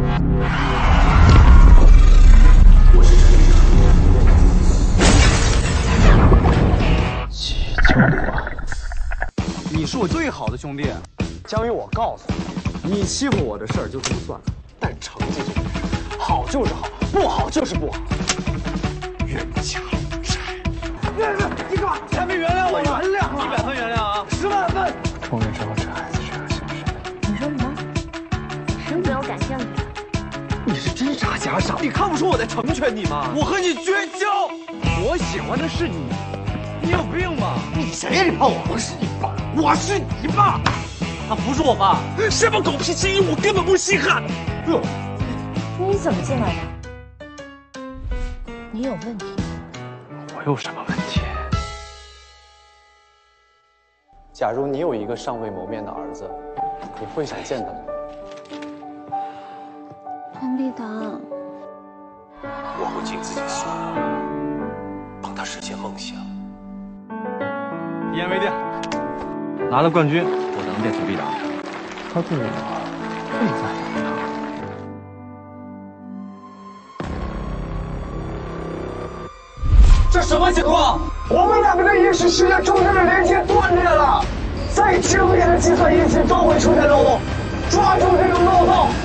我是陈立场。 启宗啊！ 你是我最好的兄弟。 江宇，我告诉你，你欺负我的事儿就这么算了，但成绩这件事，好就是好，不好就是不好。冤家路窄。你干嘛？前面原谅我，原谅了，100分原谅啊，10万分。 终于知道这孩子是个姓谁。 你说什么？谁对我感兴趣？ 你是真傻假傻，你看不出我在成全你吗？我和你绝交。我喜欢的是你，你有病吧？你谁呀？你怕我？我是你爸，我是你爸。他不是我爸，什么狗屁基因我根本不稀罕。 你怎么进来的？你有问题。 我有什么问题？ 假如你有一个尚未谋面的儿子，你会想见他吗？ 陈立堂， 我会尽自己所能，帮他实现梦想。 一言为定， 拿了冠军，我能变成立党。他对我最在意了。 这什么情况？我们两个的意识实现中间的连接断裂了，再精密的计算仪器都会出现漏洞，抓住这种漏洞。